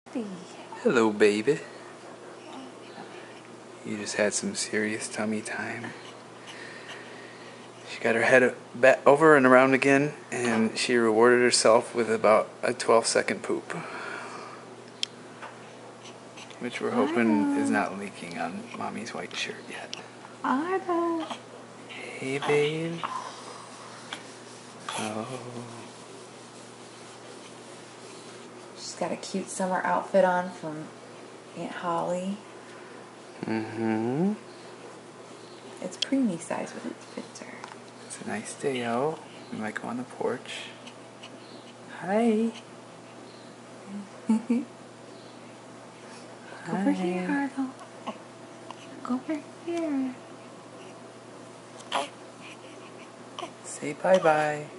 Hello, baby. You just had some serious tummy time. She got her head back over and around again, and she rewarded herself with about a 12-second poop, which we're hoping is not leaking on Mommy's white shirt yet. I know. Hey, babe. Oh. She's got a cute summer outfit on from Aunt Holly. Mm-hmm. It's preemie size, but it fits her. It's a nice day out. We might go on the porch. Hi. Go over here, Harlow. Go over here. Say bye-bye.